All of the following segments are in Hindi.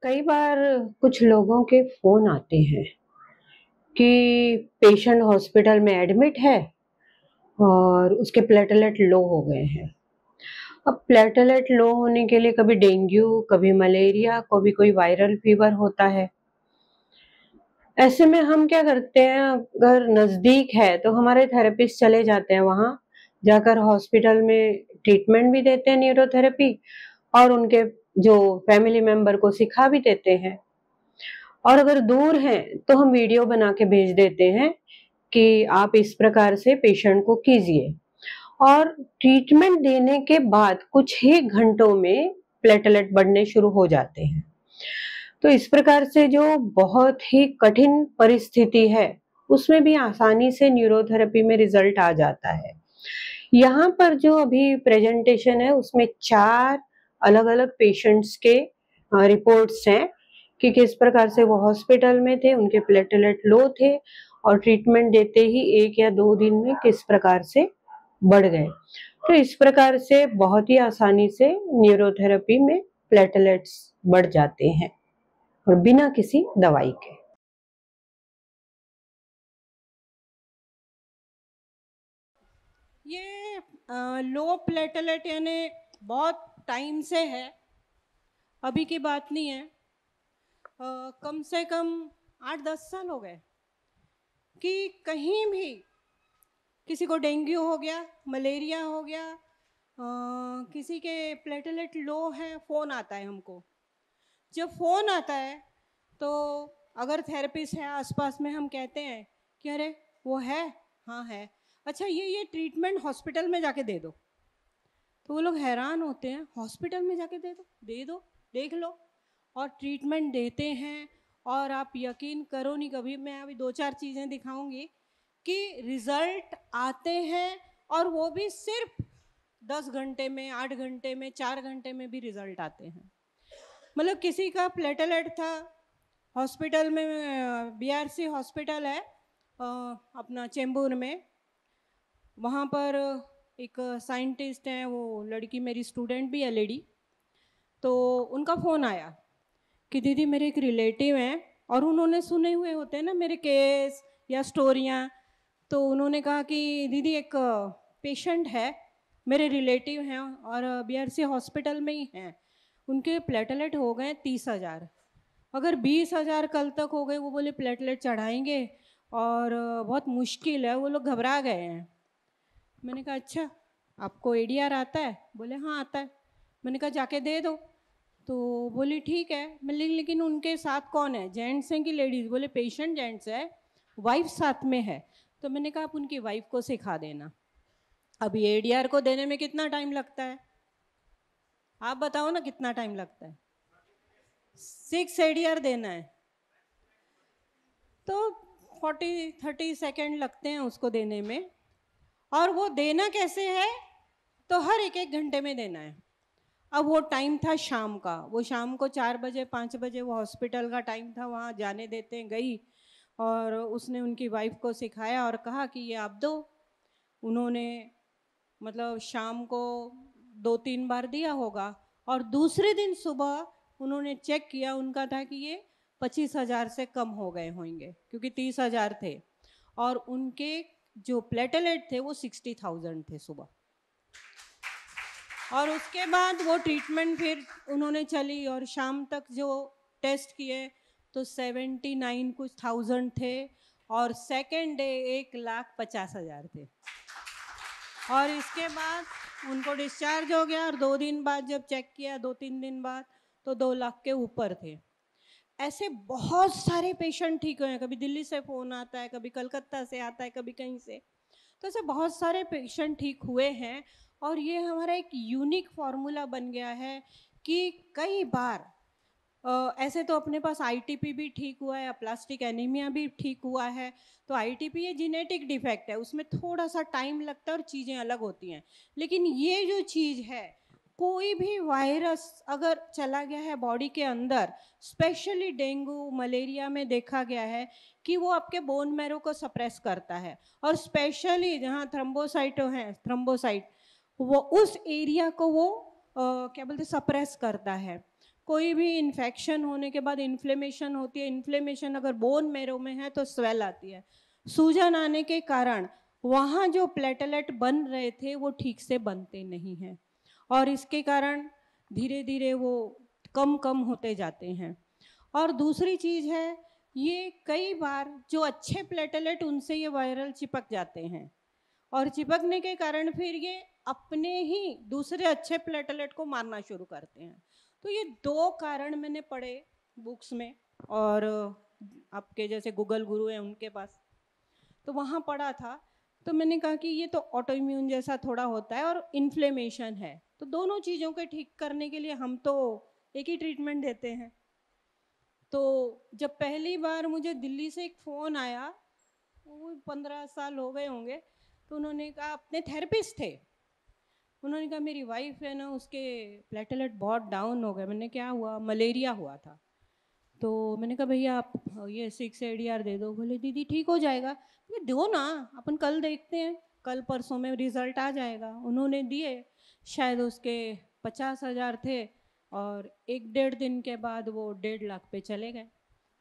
कई बार कुछ लोगों के फ़ोन आते हैं कि पेशेंट हॉस्पिटल में एडमिट है और उसके प्लेटलेट लो हो गए हैं। अब प्लेटलेट लो होने के लिए कभी डेंगू, कभी मलेरिया, कभी कोई वायरल फीवर होता है। ऐसे में हम क्या करते हैं, अगर नज़दीक है तो हमारे थेरेपिस्ट चले जाते हैं वहाँ, जाकर हॉस्पिटल में ट्रीटमेंट भी देते हैं न्यूरोथेरेपी और उनके जो फैमिली मेंबर को सिखा भी देते हैं। और अगर दूर हैं तो हम वीडियो बना के भेज देते हैं कि आप इस प्रकार से पेशेंट को कीजिए और ट्रीटमेंट देने के बाद कुछ ही घंटों में प्लेटलेट बढ़ने शुरू हो जाते हैं। तो इस प्रकार से जो बहुत ही कठिन परिस्थिति है, उसमें भी आसानी से न्यूरोथेरेपी में रिजल्ट आ जाता है। यहाँ पर जो अभी प्रेजेंटेशन है उसमें 4 अलग-अलग पेशेंट्स के रिपोर्ट्स हैं कि किस प्रकार से वो हॉस्पिटल में थे, उनके प्लेटलेट लो थे और ट्रीटमेंट देते ही 1 या 2 दिन में किस प्रकार से बढ़ गए। तो इस प्रकार से बहुत ही आसानी से न्यूरोथेरेपी में प्लेटलेट्स बढ़ जाते हैं और बिना किसी दवाई के। ये लो प्लेटलेट यानी बहुत टाइम से है, अभी की बात नहीं है। कम से कम 8-10 साल हो गए कि कहीं भी किसी को डेंगू हो गया, मलेरिया हो गया, किसी के प्लेटलेट लो हैं, फ़ोन आता है हमको। जब फ़ोन आता है तो अगर थेरेपिस्ट है आसपास में, हम कहते हैं कि अरे वो है, हाँ है, अच्छा ये ट्रीटमेंट हॉस्पिटल में जाके दे दो। तो वो लोग हैरान होते हैं, हॉस्पिटल में जाके दे दो, देख लो, और ट्रीटमेंट देते हैं। और आप यकीन करो नहीं, कभी मैं अभी 2-4 चीज़ें दिखाऊंगी कि रिज़ल्ट आते हैं, और वो भी सिर्फ 10 घंटे में, 8 घंटे में, 4 घंटे में भी रिज़ल्ट आते हैं। मतलब किसी का प्लेटलेट था हॉस्पिटल में, बीआरसी हॉस्पिटल है अपना चेंबूर में, वहाँ पर एक साइंटिस्ट हैं, वो लड़की मेरी स्टूडेंट भी है, लेडी। तो उनका फ़ोन आया कि दीदी मेरे एक रिलेटिव हैं, और उन्होंने सुने हुए होते हैं ना मेरे केस या स्टोरियाँ। तो उन्होंने कहा कि दीदी एक पेशेंट है, मेरे रिलेटिव हैं और बीआरसी हॉस्पिटल में ही हैं, उनके प्लेटलेट हो गए 30,000, अगर 20,000 कल तक हो गए, वो बोले प्लेटलेट चढ़ाएंगे और बहुत मुश्किल है, वो लोग घबरा गए हैं। मैंने कहा अच्छा, आपको एडीआर आता है? बोले हाँ आता है। मैंने कहा जाके दे दो। तो बोली ठीक है। मैं लेकिन उनके साथ कौन है, जेंट्स हैं कि लेडीज़? बोले पेशेंट जेंट्स है, वाइफ साथ में है। तो मैंने कहा आप उनकी वाइफ को सिखा देना। अभी एडीआर को देने में कितना टाइम लगता है, आप बताओ ना, कितना टाइम लगता है? 6 एडीआर देना है तो 40-30 सेकेंड लगते हैं उसको देने में। और वो देना कैसे है, तो हर 1-1 घंटे में देना है। अब वो टाइम था शाम का, वो शाम को 4 बजे 5 बजे वो हॉस्पिटल का टाइम था, वहाँ जाने देते हैं, गई और उसने उनकी वाइफ को सिखाया और कहा कि ये आप दो। उन्होंने मतलब शाम को 2-3 बार दिया होगा, और दूसरे दिन सुबह उन्होंने चेक किया, उनका था कि ये 25,000 से कम हो गए होंगे, क्योंकि 30,000 थे, और उनके जो प्लेटलेट थे वो 60,000 थे सुबह। और उसके बाद वो ट्रीटमेंट फिर उन्होंने चली, और शाम तक जो टेस्ट किए तो 79 कुछ थाउजेंड थे, और सेकेंड डे 1,50,000 थे। और इसके बाद उनको डिस्चार्ज हो गया, और 2 दिन बाद जब चेक किया, 2-3 दिन बाद, तो 2 लाख के ऊपर थे। ऐसे बहुत सारे पेशेंट ठीक हुए हैं, कभी दिल्ली से फ़ोन आता है, कभी कलकत्ता से आता है, कभी कहीं से। तो ऐसे बहुत सारे पेशेंट ठीक हुए हैं, और ये हमारा एक यूनिक फार्मूला बन गया है कि कई बार ऐसे तो अपने पास आईटीपी भी ठीक हुआ है, प्लास्टिक एनीमिया भी ठीक हुआ है। तो आईटीपी ये जेनेटिक डिफेक्ट है, उसमें थोड़ा सा टाइम लगता है और चीज़ें अलग होती हैं। लेकिन ये जो चीज़ है, कोई भी वायरस अगर चला गया है बॉडी के अंदर, स्पेशली डेंगू मलेरिया में देखा गया है कि वो आपके बोन मैरो को सप्रेस करता है, और स्पेशली जहाँ थ्रम्बोसाइट है, थ्रम्बोसाइट, वो उस एरिया को वो क्या बोलते सप्रेस करता है। कोई भी इन्फेक्शन होने के बाद इन्फ्लेमेशन होती है, इन्फ्लेमेशन अगर बोन मैरो में है तो स्वेल आती है। सूजन आने के कारण वहाँ जो प्लेटलेट बन रहे थे वो ठीक से बनते नहीं हैं और इसके कारण धीरे धीरे वो कम कम होते जाते हैं। और दूसरी चीज़ है, ये कई बार जो अच्छे प्लेटलेट उनसे ये वायरल चिपक जाते हैं और चिपकने के कारण फिर ये अपने ही दूसरे अच्छे प्लेटलेट को मारना शुरू करते हैं। तो ये 2 कारण मैंने पढ़े बुक्स में और आपके जैसे गूगल गुरु है उनके पास, तो वहाँ पढ़ा था। तो मैंने कहा कि ये तो ऑटो इम्यून जैसा थोड़ा होता है और इन्फ्लेमेशन है, तो दोनों चीज़ों के ठीक करने के लिए हम तो एक ही ट्रीटमेंट देते हैं। तो जब पहली बार मुझे दिल्ली से एक फ़ोन आया, वो 15 साल हो गए होंगे, तो उन्होंने कहा, अपने थेरेपिस्ट थे, उन्होंने कहा मेरी वाइफ है ना, उसके प्लेटलेट बहुत डाउन हो गए। मैंने क्या हुआ? मलेरिया हुआ था। तो मैंने कहा भैया आप ये 6 ADR दे दो। बोले दीदी ठीक हो जाएगा। मैं दो ना, अपन कल देखते हैं, कल परसों में रिजल्ट आ जाएगा। उन्होंने दिए, शायद उसके 50,000 थे और 1-1.5 दिन के बाद वो 1.5 लाख पे चले गए।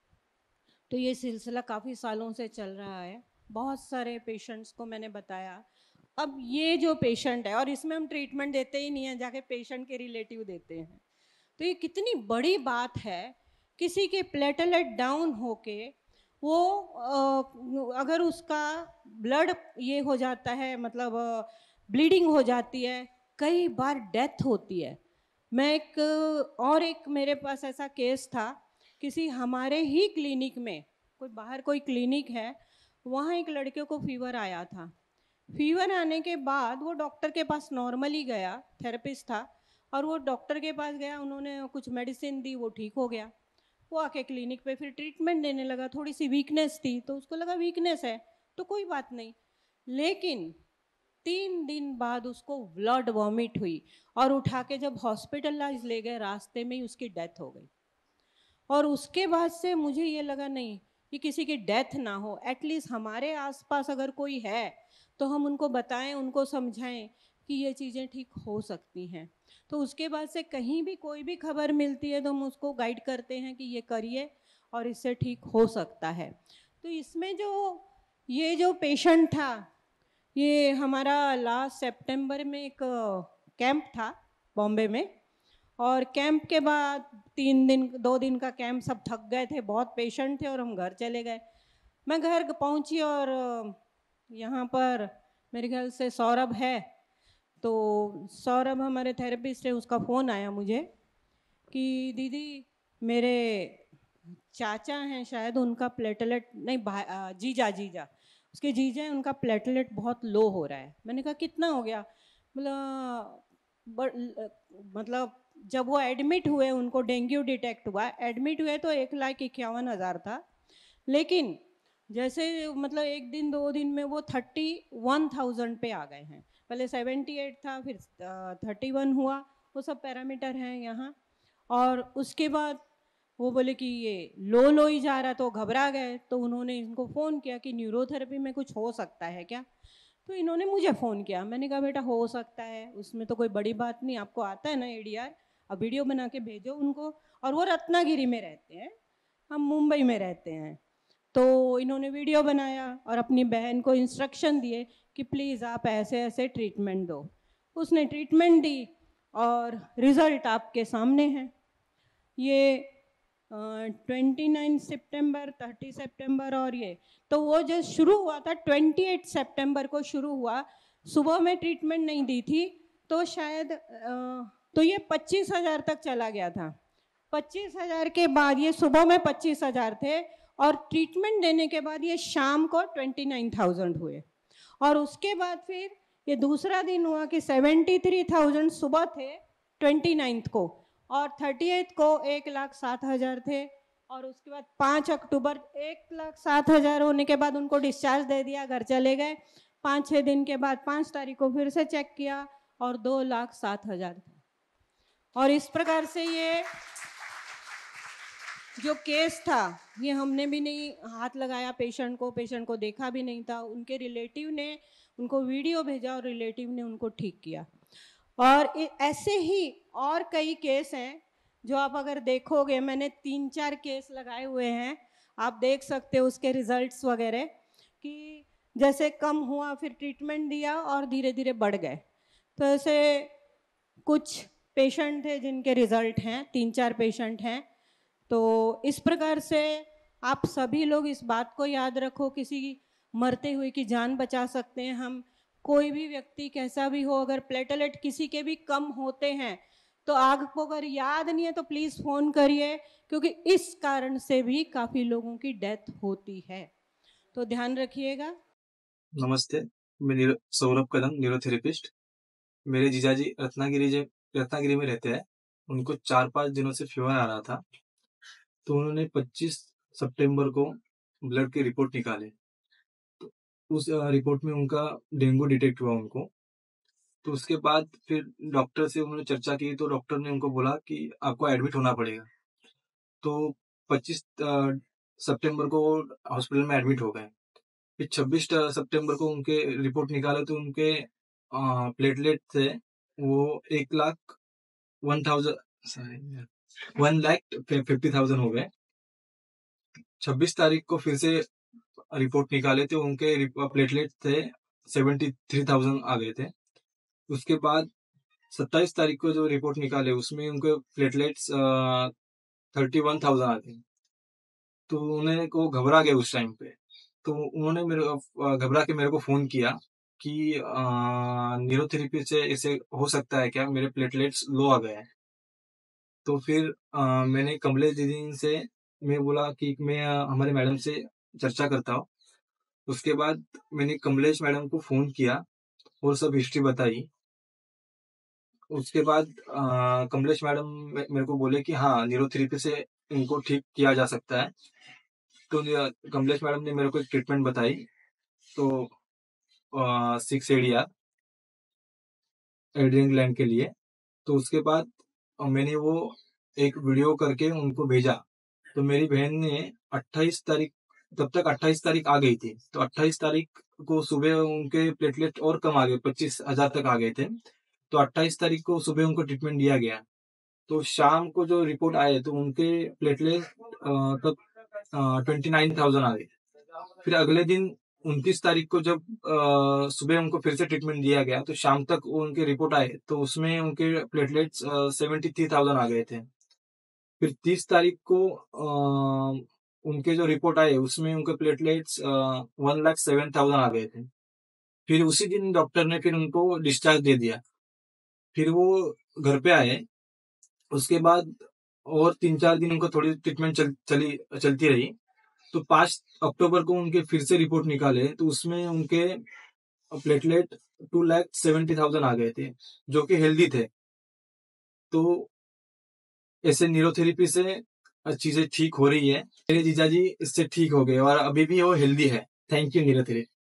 तो ये सिलसिला काफ़ी सालों से चल रहा है, बहुत सारे पेशेंट्स को मैंने बताया। अब ये जो पेशेंट है, और इसमें हम ट्रीटमेंट देते ही नहीं हैं, जाके पेशेंट के रिलेटिव देते हैं। तो ये कितनी बड़ी बात है, किसी के प्लेटलेट डाउन होके वो अगर उसका ब्लड ये हो जाता है, मतलब ब्लीडिंग हो जाती है, कई बार डेथ होती है। मैं एक मेरे पास ऐसा केस था, किसी हमारे ही क्लिनिक में, कोई बाहर कोई क्लिनिक है, वहाँ एक लड़के को फीवर आया था। फीवर आने के बाद वो डॉक्टर के पास नॉर्मली गया, थेरेपिस्ट था, और वो डॉक्टर के पास गया, उन्होंने कुछ मेडिसिन दी, वो ठीक हो गया। वो आके क्लिनिक पे फिर ट्रीटमेंट देने लगा। थोड़ी सी वीकनेस थी तो उसको लगा वीकनेस है तो कोई बात नहीं, लेकिन 3 दिन बाद उसको ब्लड वॉमिट हुई और उठा के जब हॉस्पिटलाइज ले गए, रास्ते में ही उसकी डेथ हो गई। और उसके बाद से मुझे ये लगा नहीं कि किसी की डेथ ना हो, एटलीस्ट हमारे आसपास अगर कोई है तो हम उनको बताएं, उनको समझाएं कि ये चीज़ें ठीक हो सकती हैं। तो उसके बाद से कहीं भी कोई भी खबर मिलती है तो हम उसको गाइड करते हैं कि ये करिए और इससे ठीक हो सकता है। तो इसमें ये जो पेशेंट था, ये हमारा लास्ट सितंबर में एक कैंप था बॉम्बे में, और कैंप के बाद 2 दिन का कैंप, सब थक गए थे, बहुत पेशेंट थे और हम घर चले गए। मैं घर पहुंची और यहाँ पर मेरे ख्याल से सौरभ है, तो सौरभ हमारे थेरेपिस्ट है, उसका फ़ोन आया मुझे कि दीदी मेरे चाचा हैं शायद, उनका प्लेटलेट नहीं, जीजा जीजा उसके जीजा हैं, उनका प्लेटलेट बहुत लो हो रहा है। मैंने कहा कितना हो गया? मतलब जब वो एडमिट हुए, उनको डेंगू डिटेक्ट हुआ, एडमिट हुए तो 1,51,000 था, लेकिन जैसे मतलब 1 दिन 2 दिन में वो 31,000 पे आ गए हैं। पहले 78 था, फिर 31 हुआ, वो सब पैरामीटर हैं यहाँ। और उसके बाद वो बोले कि ये लो ही जा रहा, तो घबरा गए, तो उन्होंने इनको फ़ोन किया कि न्यूरोथेरेपी में कुछ हो सकता है क्या? तो इन्होंने मुझे फ़ोन किया। मैंने कहा बेटा हो सकता है, उसमें तो कोई बड़ी बात नहीं, आपको आता है ना ADR, अब वीडियो बना के भेजो उनको। और वो रत्नागिरी में रहते हैं, हम मुंबई में रहते हैं। तो इन्होंने वीडियो बनाया और अपनी बहन को इंस्ट्रक्शन दिए कि प्लीज़ आप ऐसे ऐसे ट्रीटमेंट दो। उसने ट्रीटमेंट दी और रिज़ल्ट आपके सामने है। ये 29 सितंबर, 30 सितंबर, और ये तो वो जो शुरू हुआ था 28 सितंबर को शुरू हुआ। सुबह में ट्रीटमेंट नहीं दी थी तो शायद तो ये 25,000 तक चला गया था। 25,000 के बाद ये सुबह में 25,000 थे और ट्रीटमेंट देने के बाद ये शाम को 29,000 हुए। और उसके बाद फिर ये दूसरा दिन हुआ कि 73,000 सुबह थे 29 को, और 38 को 1,07,000 थे। और उसके बाद 5 अक्टूबर 1,07,000 होने के बाद उनको डिस्चार्ज दे दिया, घर चले गए। 5-6 दिन के बाद 5 तारीख को फिर से चेक किया और 2,07,000 था। और इस प्रकार से ये जो केस था, ये हमने भी नहीं हाथ लगाया पेशेंट को देखा भी नहीं था, उनके रिलेटिव ने उनको वीडियो भेजा और रिलेटिव ने उनको ठीक किया। और ऐसे ही और कई केस हैं जो आप अगर देखोगे, मैंने 3-4 केस लगाए हुए हैं, आप देख सकते हो उसके रिजल्ट्स वगैरह कि जैसे कम हुआ, फिर ट्रीटमेंट दिया और धीरे धीरे बढ़ गए। तो ऐसे कुछ पेशेंट थे जिनके रिजल्ट हैं, 3-4 पेशेंट हैं। तो इस प्रकार से आप सभी लोग इस बात को याद रखो, किसी मरते हुए की जान बचा सकते हैं हम। कोई भी व्यक्ति कैसा भी हो, अगर प्लेटलेट किसी के भी कम होते हैं तो आपको अगर याद नहीं है तो प्लीज़ फ़ोन करिए, क्योंकि इस कारण से भी काफ़ी लोगों की डेथ होती है। तो ध्यान रखिएगा। नमस्ते, मैं सौरभ कदम, न्यूरोथेरेपिस्ट। मेरे जीजाजी रत्नागिरी में रहते हैं। उनको 4-5 दिनों से फीवर आ रहा था, तो उन्होंने 25 सितंबर को ब्लड की रिपोर्ट निकाले। तो उस रिपोर्ट में उनका डेंगू डिटेक्ट हुआ उनको। तो उसके बाद फिर डॉक्टर से उन्होंने चर्चा की, तो डॉक्टर ने उनको बोला कि आपको एडमिट होना पड़ेगा। तो 25 सितंबर को हॉस्पिटल में एडमिट हो गए। फिर 26 सितंबर को उनके रिपोर्ट निकाले, तो उनके प्लेटलेट थे वो 1,50,000 हो गए। 26 तारीख को फिर से रिपोर्ट निकाले थे, उनके प्लेटलेट थे 73,000 आ गए थे। उसके बाद 27 तारीख को जो रिपोर्ट निकाले उसमें उनके प्लेटलेट्स 31,000 आ गए। तो उन्हें को घबरा गए उस टाइम पे। तो उन्होंने घबरा के मेरे को फोन किया कि न्यूरोथेरेपी से ऐसे हो सकता है क्या, मेरे प्लेटलेट्स लो आ गए हैं। तो फिर मैंने कमलेश दीदी से मैं बोला कि मैं हमारे मैडम से चर्चा करता हूँ। उसके बाद मैंने कमलेश मैडम को फोन किया और सब हिस्ट्री बताई। उसके बाद कमलेश मैडम मेरे को बोले कि हाँ, न्यूरोथेरेपी से इनको ठीक किया जा सकता है। तो कमलेश मैडम ने मेरे को एक ट्रीटमेंट बताई, तो 6 एड्रियन ग्लैंड के लिए। तो उसके बाद मैंने वो एक वीडियो करके उनको भेजा। तो मेरी बहन ने 28 तारीख, तब तक 28 तारीख आ गई थी, तो 28 तारीख को सुबह उनके प्लेटलेट और कम आ गए, 25,000 तक आ गए थे। तो 28 तारीख को सुबह उनको ट्रीटमेंट दिया गया। तो शाम को जो रिपोर्ट आए तो उनके प्लेटलेट तब 29,000 आ गए। फिर अगले दिन 29 तारीख को जब सुबह उनको फिर से ट्रीटमेंट दिया गया, तो शाम तक उनके रिपोर्ट आए तो उसमें उनके प्लेटलेट्स 73,000 आ गए थे। फिर 30 तारीख को उनके जो रिपोर्ट आए उसमें उनके प्लेटलेट्स 1,07,000 आ गए थे। फिर उसी दिन डॉक्टर ने फिर उनको डिस्चार्ज दे दिया। फिर वो घर पे आए। उसके बाद और 3-4 दिन उनको थोड़ी ट्रीटमेंट चलती रही। तो 5 अक्टूबर को उनके फिर से रिपोर्ट निकाले, तो उसमें उनके प्लेटलेट 2,70,000 आ गए थे, जो कि हेल्दी थे। तो ऐसे न्यूरोथेरेपी से चीजें ठीक हो रही है। मेरे जीजाजी इससे ठीक हो गए और अभी भी वो हेल्दी है। Thank you neurotherapy.